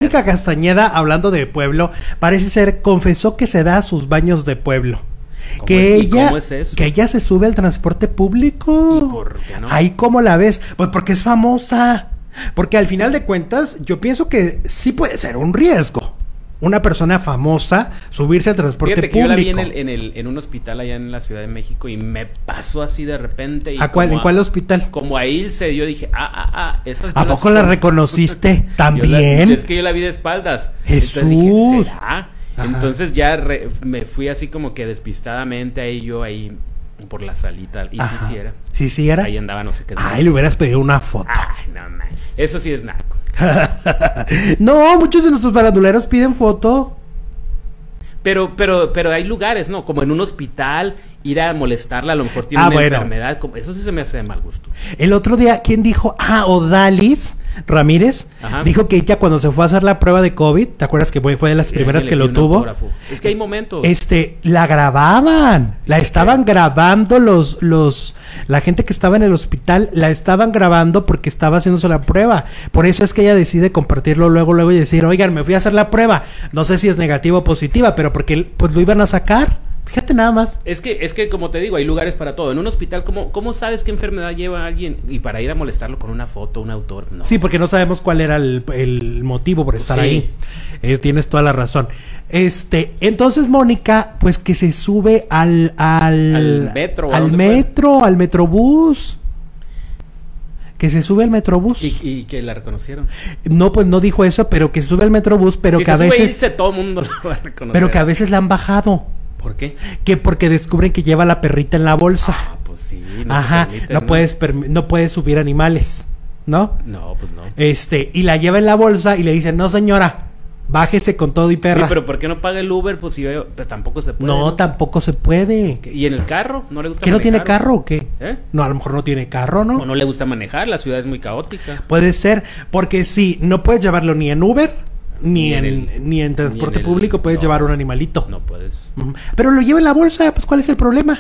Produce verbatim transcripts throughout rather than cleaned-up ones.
Mónica Castañeda, hablando de pueblo, parece ser, confesó que se da sus baños de pueblo. Que es, ella, ¿cómo es eso? que ella se sube al transporte público. ¿Y por qué no? Ay, ¿cómo la ves? Pues porque es famosa. Porque al final de cuentas, yo pienso que sí puede ser un riesgo. Una persona famosa subirse al transporte Fíjate que público. yo la vi en, el, en, el, en un hospital allá en la Ciudad de México y me pasó así de repente. Y ¿A cuál, ¿En a, cuál hospital? Como a Ilse, yo dije, ah, ah, ah. Esas ¿A poco la reconociste también? La, es que yo la vi de espaldas. Jesús. Dije, ¿será? Ajá. Entonces ya re, me fui así como que despistadamente ahí yo ahí por la salita. Y Ajá. si sí era. ¿Sí, sí era? Ahí andaba no sé qué. Ay, le hubieras pedido una foto. Ay, no, man. Eso sí es naco. No, muchos de nuestros baranduleros piden foto. Pero, pero, pero hay lugares, ¿no? Como en un hospital, ir a molestarla, a lo mejor tiene Ah, una bueno. enfermedad. Como, eso sí se me hace de mal gusto. El otro día, ¿quién dijo? Ah, Odalis Ramírez. Ajá. Dijo que ella cuando se fue a hacer la prueba de COVID, ¿te acuerdas que fue de las Sí, primeras le que di lo un tuvo? autógrafo. Es que hay momentos. Este, la grababan, la estaban grabando los, los, la gente que estaba en el hospital, la estaban grabando porque estaba haciéndose la prueba. Por eso es que ella decide compartirlo luego, luego y decir, oigan, me fui a hacer la prueba. No sé si es negativa o positiva, pero porque pues lo iban a sacar. Fíjate nada más. Es que, es que como te digo, hay lugares para todo. En un hospital, ¿cómo, cómo sabes qué enfermedad lleva alguien? Y para ir a molestarlo con una foto, un autor, no. Sí, porque no sabemos cuál era el, el motivo por estar Sí. ahí. Eh, tienes toda la razón. Este, entonces Mónica, pues que se sube al al, Al metro, ¿a al dónde metro, al metrobús. Que se sube al metrobús. Y, y que la reconocieron. No, pues no dijo eso, pero que se sube al metrobús, pero si que se a sube veces Ilse, todo el mundo lo va a reconocer. pero que a veces la han bajado. ¿Por qué? Que porque descubren que lleva la perrita en la bolsa. Ah, pues sí. No Ajá, permiten, no puedes permi- no puedes subir animales, ¿no? No, pues no. Este, y la lleva en la bolsa y le dicen, no señora, bájese con todo y perra. Sí, pero ¿por qué no paga el Uber? Pues si yo, pero tampoco se puede. No, tampoco se puede. ¿Y en el carro? ¿No le gusta ¿Que no tiene manejar? carro o qué? ¿Eh? No, a lo mejor no tiene carro, ¿no? O no le gusta manejar, la ciudad es muy caótica. Puede ser, porque sí, no puedes llevarlo ni en Uber, ni, Ni en en, el- ni en transporte ni en el- público, puedes no. llevar un animalito. No puedes. Ujú. Pero lo lleva en la bolsa, pues ¿cuál es el problema?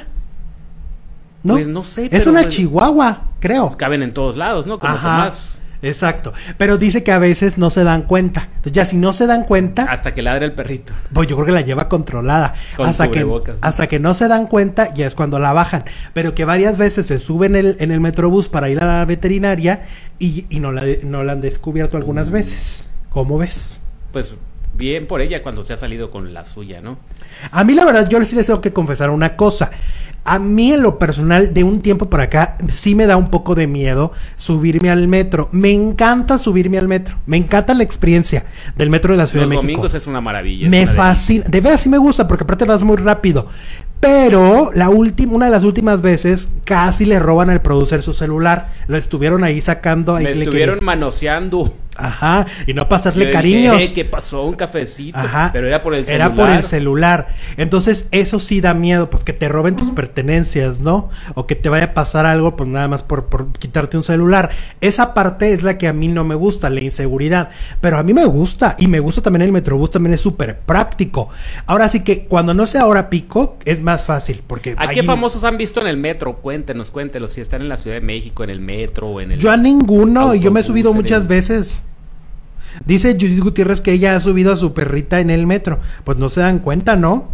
¿No? Pues no sé, Es pero una pues- chihuahua, creo. Caben en todos lados, ¿no? Como Ajá. Tomás. Exacto. Pero dice que a veces no se dan cuenta. Entonces, ya si no se dan cuenta, Hasta que ladra el perrito. pues yo creo que la lleva controlada. Con Hasta que, cubrebocas, ¿no? hasta que no se dan cuenta, ya es cuando la bajan. Pero que varias veces se suben en el, en el metrobús para ir a la veterinaria y, y no, la, no la han descubierto algunas veces. ¿Cómo ves? Pues bien por ella cuando se ha salido con la suya, ¿no? A mí la verdad, yo sí les tengo que confesar una cosa. A mí en lo personal, de un tiempo por acá, sí me da un poco de miedo subirme al metro. Me encanta subirme al metro. Me encanta la experiencia del metro de la Ciudad Los de México. domingos es una maravilla. es Me una delicia. fascina. De veras sí me gusta porque aparte vas muy rápido. Pero la última, una de las últimas veces casi le roban al producer su celular. Lo estuvieron ahí sacando. Ahí Me le estuvieron querían- manoseando. Ajá. Y no pasarle Yo cariños. dije, "Eh, ¿qué pasó? Un cafecito. Ajá. Pero era por el celular. Era por el celular. Entonces, eso sí da miedo, pues que te roben tus pertenencias, ¿no? O que te vaya a pasar algo, pues nada más por, por quitarte un celular. Esa parte es la que a mí no me gusta, la inseguridad. Pero a mí me gusta. Y me gusta también el Metrobús, también es súper práctico. Ahora sí que cuando no sea hora pico, es más fácil. Porque ¿A ahí- qué famosos han visto en el metro? Cuéntenos, cuéntenos. Si están en la Ciudad de México, en el metro o en el... Yo a ninguno, y yo me he autobús, subido en muchas el- veces. Dice Judith Gutiérrez que ella ha subido a su perrita en el metro. Pues no se dan cuenta, ¿no?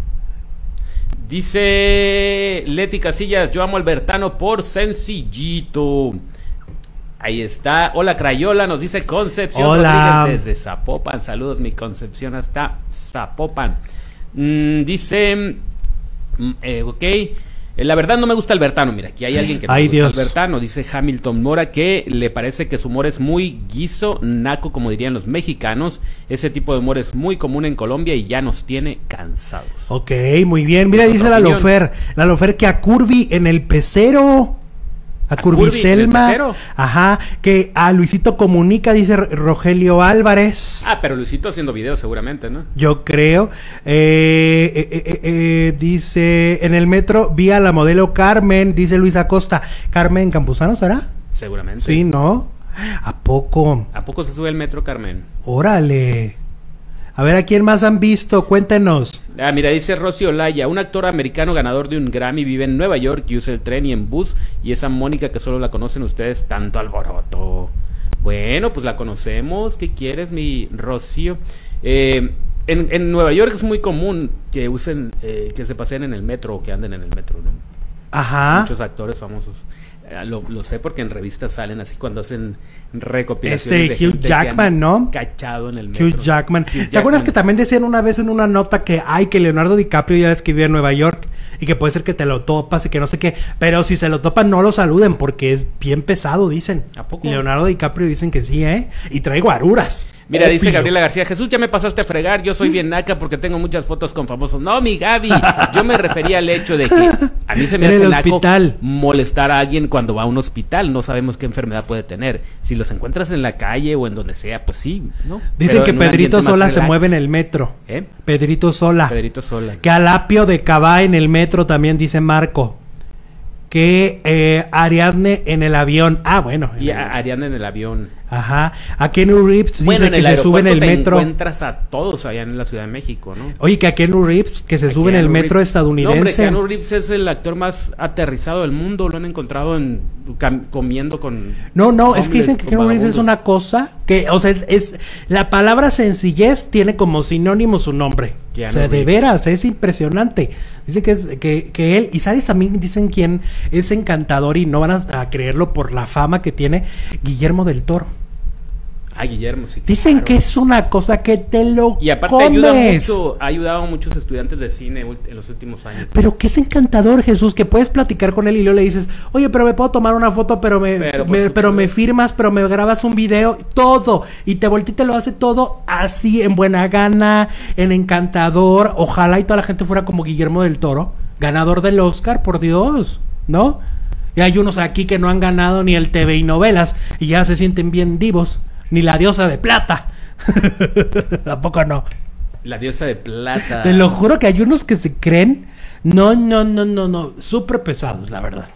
Dice Leti Casillas, yo amo al Bertano por sencillito. Ahí está. Hola Crayola, nos dice Concepción Hola. Rodríguez desde Zapopan. Saludos, mi Concepción hasta Zapopan. Mm, dice, mm, eh, ok. Eh, La verdad no me gusta el Bertano. Mira, aquí hay alguien que no Ay, le gusta Dios. el Bertano. Dice Hamilton Mora que le parece que su humor es muy guiso, naco, como dirían los mexicanos. Ese tipo de humor es muy común en Colombia y ya nos tiene cansados. Ok, muy bien. Mira, Es dice otra la opinión. Lofer. La Lofer que a Curvy en el pecero. A, ¿A Curvy Curvy en el Selma. pecero? Ajá. Que a Luisito Comunica, dice R- Rogelio Álvarez. Ah, pero Luisito haciendo videos seguramente, ¿no? Yo creo. Eh, eh, eh, eh, eh, dice, en el metro vi a la modelo Carmen, dice Luis Acosta. ¿Carmen Campuzano será? Seguramente. Sí, ¿no? ¿A poco? ¿A poco se sube el metro, Carmen? Órale. A ver, ¿a quién más han visto? Cuéntenos. Ah, mira, dice Rosy Olaya, un actor americano ganador de un Grammy, vive en Nueva York y usa el tren y en bus, y esa Mónica que solo la conocen ustedes, tanto alboroto. Bueno, pues la conocemos. ¿Qué quieres, mi Rocío? Eh, en, en Nueva York es muy común que usen, eh, que se paseen en el metro o que anden en el metro, ¿no? Ajá. Muchos actores famosos. Eh, lo, lo sé porque en revistas salen así cuando hacen recopilaciones. Este Hugh Jackman, ¿no? Cachado en el metro. Hugh Jackman. Hugh ¿Te Jackman. acuerdas que también decían una vez en una nota que ay, que Leonardo DiCaprio ya es que vive en Nueva York y que puede ser que te lo topas y que no sé qué, pero si se lo topan no lo saluden porque es bien pesado, dicen. ¿A poco? Leonardo DiCaprio dicen que sí, ¿eh? Y trae guaruras. Mira, dice Obvio. Gabriela García, Jesús, ya me pasaste a fregar, yo soy bien naca porque tengo muchas fotos con famosos. No, mi Gaby, yo me refería al hecho de que a mí se me En hace el naco hospital. molestar a alguien cuando va a un hospital, no sabemos qué enfermedad puede tener. Si los encuentras en la calle o en donde sea, pues sí, ¿no? Dicen Pero que en un Pedrito ambiente más Sola se relax. mueve en el metro. ¿Eh? Pedrito Sola. Pedrito Sola. Que Alapio de Cabá en el metro también dice Marco. Que eh, Ariadne en el avión. Ah, bueno. Y en el- a Ariana en el avión. Ajá. A Keanu Reeves Bueno, dice en que el se sube en aeropuerto el te metro. encuentras a todos allá en la Ciudad de México, ¿no? Oye, que a Keanu Reeves que se A sube en el Keanu metro Reeves. estadounidense. No, hombre, Keanu Reeves es el actor más aterrizado del mundo. Lo han encontrado en cam- comiendo con. No, no, es que homeless, dicen que con Keanu Reeves es vagabundos. una cosa que, o sea, es la palabra sencillez tiene como sinónimo su nombre. Keanu o sea, de Reeves. veras, es impresionante. Dicen que es que, que él, y sabes también dicen quién es encantador y no van a, a creerlo por la fama que tiene, Guillermo del Toro. Ah, Guillermo, sí. Dicen claro. que es una cosa que te lo Y aparte comes. ayuda mucho, ha ayudado a muchos estudiantes de cine ult- en los últimos años. Pero que es encantador, Jesús, que puedes platicar con él y luego le dices, oye, pero me puedo tomar una foto, pero me, Pero, por me- supuesto. pero me firmas, pero me grabas un video, todo. Y te voltea y te lo hace todo así, en buena gana, en encantador. Ojalá y toda la gente fuera como Guillermo del Toro, ganador del Oscar, por Dios, ¿no? Y hay unos aquí que no han ganado ni el T V y novelas y ya se sienten bien divos, ni la diosa de plata. Tampoco no. La diosa de plata. Te lo juro que hay unos que se creen. No, no, no, no, no. Súper pesados, la verdad.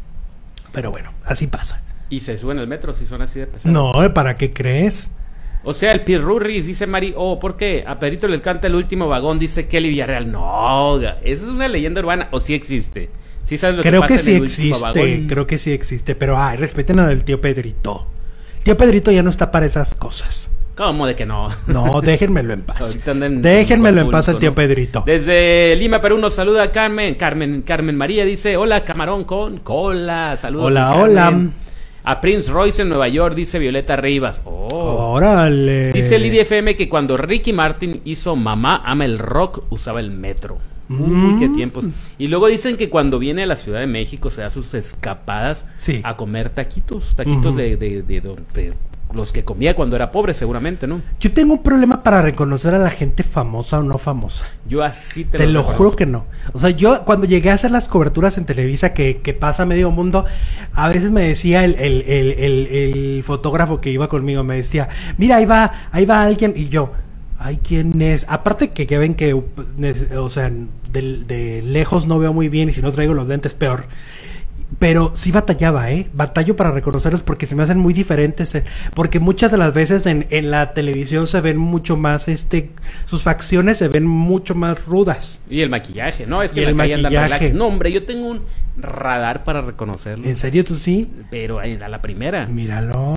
Pero bueno, así pasa. Y se suben al metro si son así de pesados. No, ¿para qué crees? O sea, el Pirurris, dice Mari. Oh, ¿por qué? A Pedrito le canta el último vagón, dice Kelly Villarreal. No, ga- esa es una leyenda urbana. ¿O sí existe? ¿Sí sabes lo Creo que que pasa sí en el último existe. vagón? Creo que sí existe. Pero, ay, respeten al tío Pedrito. El tío Pedrito ya no está para esas cosas. ¿Cómo de que no? No, déjenmelo en paz. Ahorita anda en- Déjenmelo en con paz al público, tío ¿no? Pedrito. Desde Lima, Perú, nos saluda Carmen. Carmen, Carmen María dice: hola, camarón con cola. Saludos. Hola, Carmen. hola. A Prince Royce en Nueva York, dice Violeta Rivas. Oh. Órale. Dice Lidia F M que cuando Ricky Martin hizo Mamá ama el rock, usaba el metro. Uy, Mm. qué tiempos. Y luego dicen que cuando viene a la Ciudad de México se da sus escapadas Sí. a comer taquitos, taquitos Ujú. de, de, de, de- de los que comía cuando era pobre, seguramente, ¿no? Yo tengo un problema para reconocer a la gente famosa o no famosa. Yo así te, Te lo reconozco. juro que no. O sea, yo cuando llegué a hacer las coberturas en Televisa que, que pasa medio mundo, a veces me decía el, el, el, el, el fotógrafo que iba conmigo, me decía, mira, ahí va, ahí va alguien, y yo, ay, ¿quién es? Aparte que, que ven que, o sea, de, de lejos no veo muy bien y si no traigo los lentes peor. Pero sí batallaba, ¿eh? Batallo para reconocerlos porque se me hacen muy diferentes. eh, Porque muchas de las veces en, en la televisión se ven mucho más, este... Sus facciones se ven mucho más rudas. Y el maquillaje, ¿no? Es que Y en el la calle andan maquillaje. relax. No, hombre, yo tengo un radar para reconocerlo. ¿En serio tú sí? Pero a a la primera. Míralo.